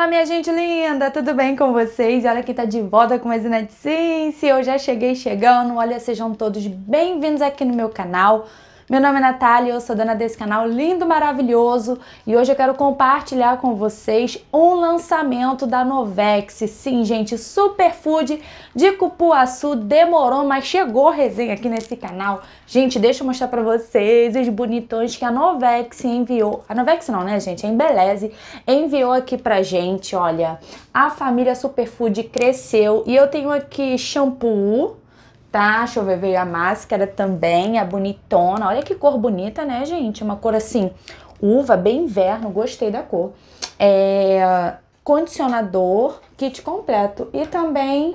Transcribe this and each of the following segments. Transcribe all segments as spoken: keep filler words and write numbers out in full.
Olá, minha gente linda, tudo bem com vocês? Olha quem tá de volta com mais uma Ciência. Eu já cheguei chegando, olha, sejam todos bem-vindos aqui no meu canal. Meu nome é Natália, eu sou dona desse canal lindo, maravilhoso, e hoje eu quero compartilhar com vocês um lançamento da Novex. Sim, gente, superfood de cupuaçu, demorou, mas chegou resenha aqui nesse canal. Gente, deixa eu mostrar pra vocês os bonitões que a Novex enviou. A Novex não, né, gente? A Embeleze enviou aqui pra gente, olha. A família Superfood cresceu e eu tenho aqui shampoo, tá? Deixa eu ver, veio a máscara também, a bonitona. Olha que cor bonita, né, gente? Uma cor assim, uva, bem inverno, gostei da cor. É, condicionador, kit completo e também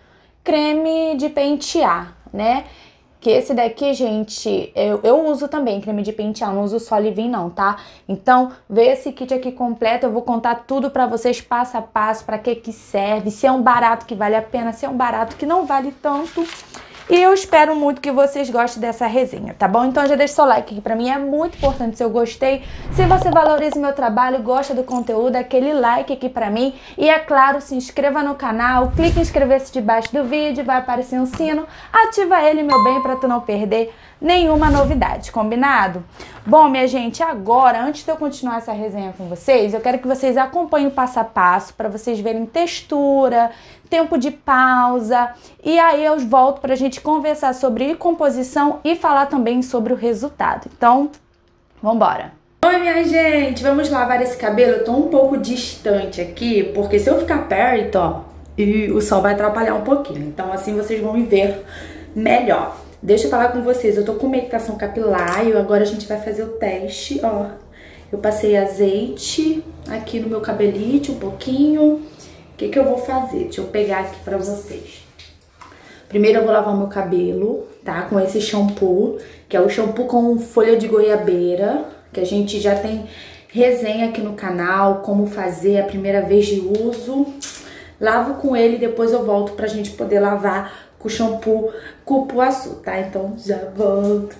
creme de pentear, né? Que esse daqui, gente, eu, eu uso também creme de pentear, não uso só leave-in não, tá? Então, veio esse kit aqui completo, eu vou contar tudo pra vocês passo a passo, pra que que serve, se é um barato que vale a pena, se é um barato que não vale tanto. E eu espero muito que vocês gostem dessa resenha, tá bom? Então já deixa seu like aqui, pra mim é muito importante se eu gostei. Se você valoriza o meu trabalho, gosta do conteúdo, aquele like aqui pra mim. E é claro, se inscreva no canal, clique em inscrever-se debaixo do vídeo, vai aparecer um sino. Ativa ele, meu bem, pra tu não perder nenhuma novidade, combinado? Bom, minha gente, agora, antes de eu continuar essa resenha com vocês, eu quero que vocês acompanhem o passo a passo para vocês verem textura, tempo de pausa, e aí eu volto pra gente conversar sobre composição e falar também sobre o resultado. Então, vambora! Oi, minha gente, vamos lavar esse cabelo. Eu tô um pouco distante aqui, porque se eu ficar perto, ó, e o sol vai atrapalhar um pouquinho. Então, assim vocês vão me ver melhor. Deixa eu falar com vocês, eu tô com meditação capilar e agora a gente vai fazer o teste, ó. Eu passei azeite aqui no meu cabelite um pouquinho. O que que eu vou fazer? Deixa eu pegar aqui pra vocês. Primeiro eu vou lavar o meu cabelo, tá? Com esse shampoo, que é o shampoo com folha de goiabeira, que a gente já tem resenha aqui no canal, como fazer a primeira vez de uso. Lavo com ele e depois eu volto pra gente poder lavar com o shampoo cupuaçu, tá? Então já volto.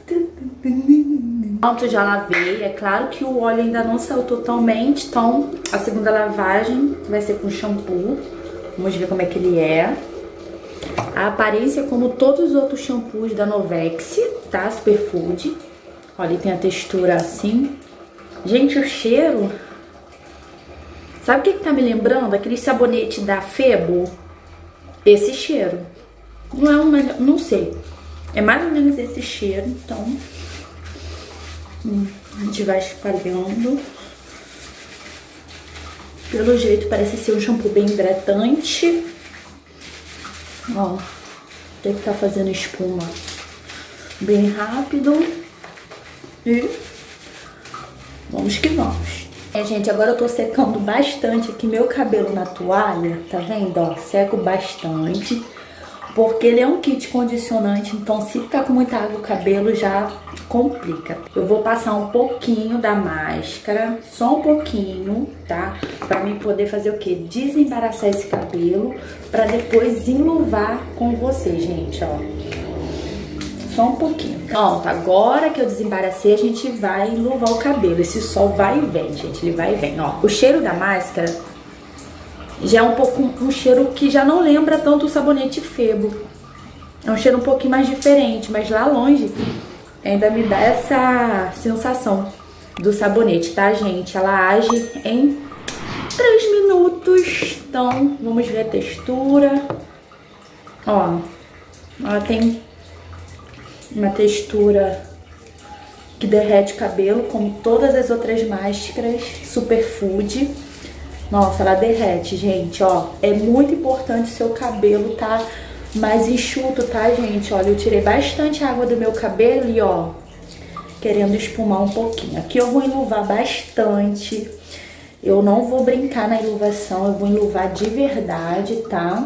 Pronto, já lavei. É claro que o óleo ainda não saiu totalmente, então a segunda lavagem vai ser com shampoo. Vamos ver como é que ele é. A aparência é como todos os outros shampoos da Novex, tá? Superfood. Olha, ele tem a textura assim. Gente, o cheiro... Sabe o que que tá me lembrando? Aquele sabonete da Febo. Esse cheiro. Não é uma... não sei. É mais ou menos esse cheiro, então... Hum, a gente vai espalhando. Pelo jeito parece ser um shampoo bem hidratante. Ó, tem que estar fazendo espuma bem rápido. E vamos que vamos. É, gente, agora eu tô secando bastante aqui meu cabelo na toalha, tá vendo? Ó, seco bastante. Porque ele é um kit condicionante, então se ficar com muita água o cabelo já complica. Eu vou passar um pouquinho da máscara, só um pouquinho, tá? Pra mim poder fazer o quê? Desembaraçar esse cabelo, pra depois enluvar com você, gente, ó. Só um pouquinho. Pronto, agora que eu desembaracei, a gente vai enluvar o cabelo. Esse sol vai e vem, gente, ele vai e vem, ó. O cheiro da máscara... já é um pouco um cheiro que já não lembra tanto o sabonete Febo. É um cheiro um pouquinho mais diferente, mas lá longe ainda me dá essa sensação do sabonete, tá, gente? Ela age em três minutos. Então, vamos ver a textura. Ó, ela tem uma textura que derrete o cabelo, como todas as outras máscaras Superfood. Nossa, ela derrete, gente, ó. É muito importante o seu cabelo tá mais enxuto, tá, gente? Olha, eu tirei bastante água do meu cabelo e, ó, querendo espumar um pouquinho. Aqui eu vou enluvar bastante. Eu não vou brincar na enluvação, eu vou enluvar de verdade, tá?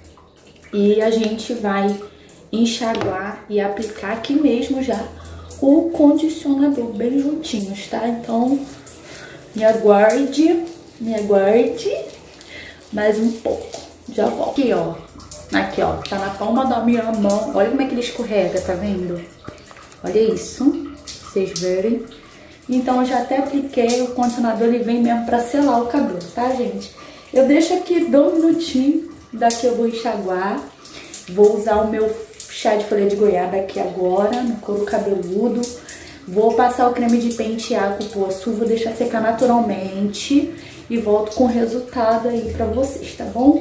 E a gente vai enxaguar e aplicar aqui mesmo já o condicionador bem juntinhos, tá? Então, me aguarde... Me aguarde mais um pouco. Já volto. Aqui, ó. Aqui, ó. Tá na palma da minha mão. Olha como é que ele escorrega, tá vendo? Olha isso. Pra vocês verem. Então, eu já até apliquei o condicionador. Ele vem mesmo pra selar o cabelo, tá, gente? Eu deixo aqui dois minutinhos, daqui eu vou enxaguar. Vou usar o meu chá de folha de goiaba aqui agora, no couro cabeludo. Vou passar o creme de pentear com o cupuaçu, vou deixar secar naturalmente e volto com o resultado aí pra vocês, tá bom?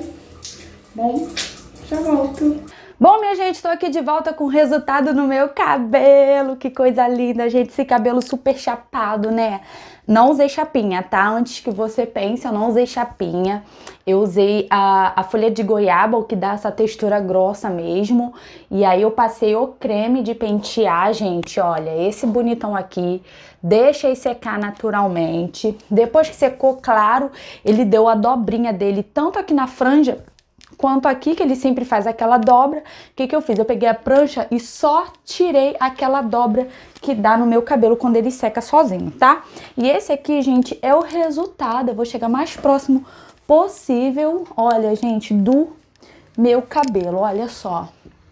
Bom, já volto. Bom, minha gente, tô aqui de volta com o resultado no meu cabelo. Que coisa linda, gente, esse cabelo super chapado, né? Não usei chapinha, tá? Antes que você pense, eu não usei chapinha. Eu usei a, a folha de goiaba, o que dá essa textura grossa mesmo. E aí eu passei o creme de pentear, gente, olha, esse bonitão aqui. Deixei secar naturalmente. Depois que secou, claro, ele deu a dobrinha dele, tanto aqui na franja quanto aqui, que ele sempre faz aquela dobra. O que que eu fiz? Eu peguei a prancha e só tirei aquela dobra que dá no meu cabelo quando ele seca sozinho, tá? E esse aqui, gente, é o resultado. Eu vou chegar mais próximo possível, olha, gente, do meu cabelo. Olha só.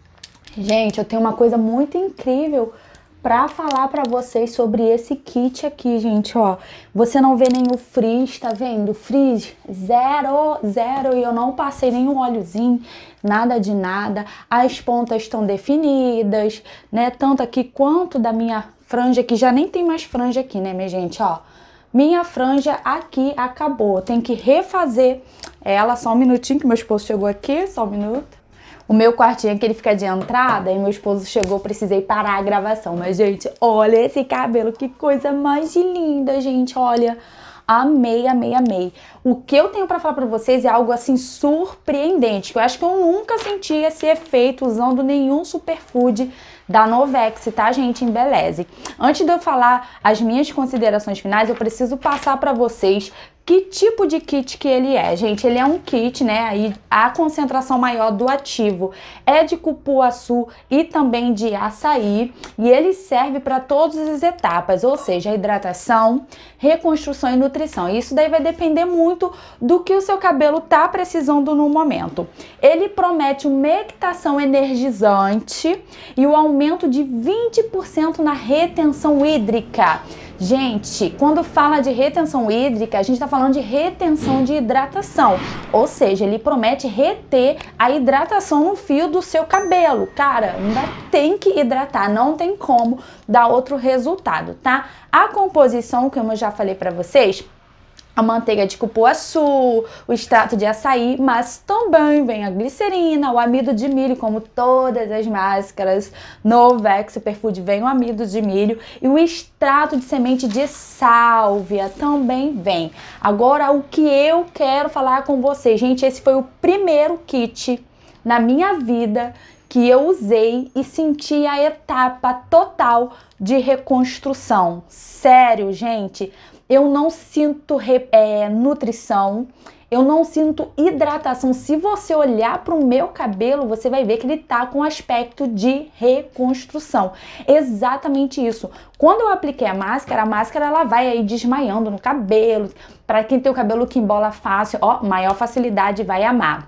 Gente, eu tenho uma coisa muito incrível pra falar pra vocês sobre esse kit aqui, gente, ó. Você não vê nenhum frizz, tá vendo? Frizz zero, zero, e eu não passei nenhum óleozinho, nada de nada. As pontas estão definidas, né? Tanto aqui quanto da minha franja, que já nem tem mais franja aqui, né, minha gente, ó. Minha franja aqui acabou, tem que refazer ela. Só um minutinho que meu esposo chegou aqui, só um minuto. O meu quartinho aqui, ele fica de entrada, e meu esposo chegou, precisei parar a gravação. Mas, gente, olha esse cabelo, que coisa mais linda, gente, olha. Amei, amei, amei. O que eu tenho pra falar pra vocês é algo, assim, surpreendente, que eu acho que eu nunca senti esse efeito usando nenhum superfood da Novex, tá, gente? Embeleze. Antes de eu falar as minhas considerações finais, eu preciso passar pra vocês que tipo de kit que ele é, gente. Ele é um kit, né, aí a concentração maior do ativo é de cupuaçu e também de açaí, e ele serve para todas as etapas, ou seja, hidratação, reconstrução e nutrição. Isso daí vai depender muito do que o seu cabelo tá precisando no momento. Ele promete uma humectação energizante e o aumento de vinte por cento na retenção hídrica. Gente, quando fala de retenção hídrica, a gente tá falando de retenção de hidratação, ou seja, ele promete reter a hidratação no fio do seu cabelo. Cara, ainda tem que hidratar, não tem como dar outro resultado, tá? A composição, como eu já falei pra vocês, a manteiga de cupuaçu, o extrato de açaí, mas também vem a glicerina, o amido de milho, como todas as máscaras Novex Superfood vem o amido de milho, e o extrato de semente de sálvia também vem. Agora, o que eu quero falar com vocês, gente, esse foi o primeiro kit na minha vida que eu usei e senti a etapa total de reconstrução. Sério, gente, eu não sinto é, nutrição, eu não sinto hidratação. Se você olhar para o meu cabelo, você vai ver que ele tá com aspecto de reconstrução. Exatamente isso. Quando eu apliquei a máscara, a máscara ela vai aí desmaiando no cabelo. Para quem tem o cabelo que embola fácil, ó, maior facilidade, vai amar.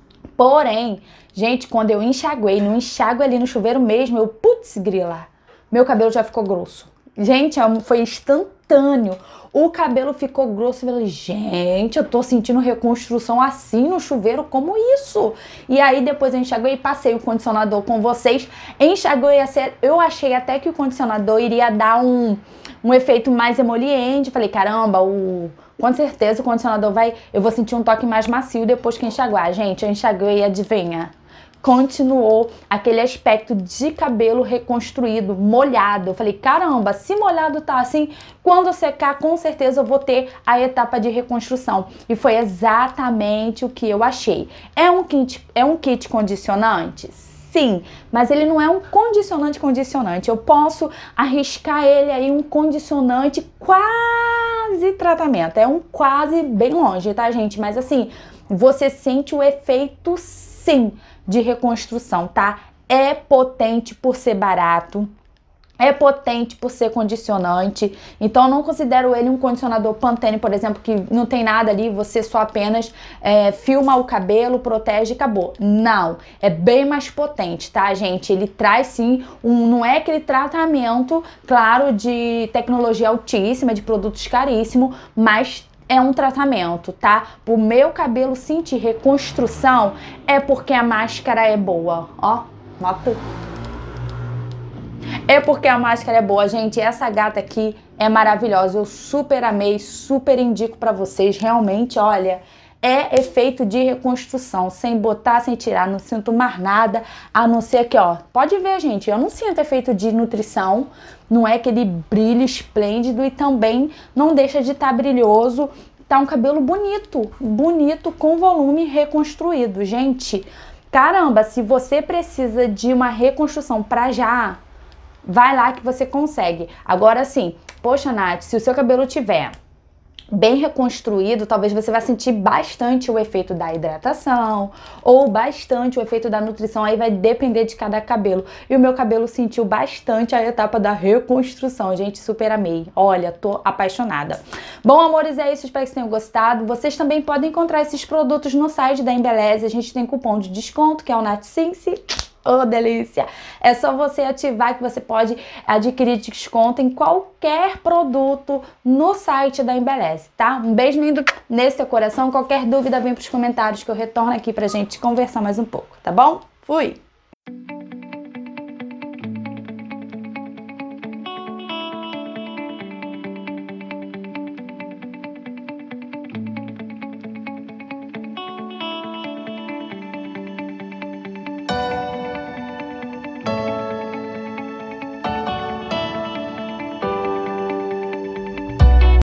Porém, gente, quando eu enxaguei, no enxágue ali no chuveiro mesmo, eu, putz, grila, meu cabelo já ficou grosso. Gente, foi instantâneo. O cabelo ficou grosso. Eu falei, gente, eu tô sentindo reconstrução assim no chuveiro, como isso? E aí depois eu enxaguei e passei o condicionador com vocês. Enxaguei, eu achei até que o condicionador iria dar um, um efeito mais emoliente. Falei, caramba, o... com certeza o condicionador vai... eu vou sentir um toque mais macio depois que enxaguar. Gente, eu enxaguei e adivinha? Continuou aquele aspecto de cabelo reconstruído, molhado. Eu falei, caramba, se molhado tá assim, quando secar, com certeza eu vou ter a etapa de reconstrução. E foi exatamente o que eu achei. É um kit, é um kit condicionante? Sim, mas ele não é um condicionante condicionante. Eu posso arriscar ele aí um condicionante quase tratamento. É um quase bem longe, tá, gente? Mas assim, você sente o efeito, sim, de reconstrução, tá? É potente por ser barato, é potente por ser condicionante, então eu não considero ele um condicionador Pantene, por exemplo, que não tem nada ali, você só apenas é, filma o cabelo, protege e acabou. Não, é bem mais potente, tá, gente? Ele traz sim, um, não é aquele tratamento, claro, de tecnologia altíssima, de produtos caríssimos, mas é um tratamento, tá? O meu cabelo sentir reconstrução é porque a máscara é boa, ó, nota. É porque a máscara é boa, gente. Essa gata aqui é maravilhosa, eu super amei, super indico pra vocês, realmente, olha, é efeito de reconstrução, sem botar, sem tirar, não sinto mais nada, a não ser que, ó, pode ver, gente, eu não sinto efeito de nutrição, não é aquele brilho esplêndido e também não deixa de estar brilhoso, tá um cabelo bonito, bonito, com volume reconstruído, gente, caramba, se você precisa de uma reconstrução pra já, vai lá que você consegue. Agora sim, poxa, Nath, se o seu cabelo tiver bem reconstruído, talvez você vai sentir bastante o efeito da hidratação ou bastante o efeito da nutrição, aí vai depender de cada cabelo. E o meu cabelo sentiu bastante a etapa da reconstrução, gente, super amei. Olha, tô apaixonada. Bom, amores, é isso, espero que vocês tenham gostado. Vocês também podem encontrar esses produtos no site da Embeleze, a gente tem cupom de desconto, que é o NathSense. Oh, delícia! É só você ativar que você pode adquirir desconto em qualquer produto no site da Embeleze, tá? Um beijo lindo nesse teu coração. Qualquer dúvida, vem pros comentários que eu retorno aqui pra gente conversar mais um pouco, tá bom? Fui!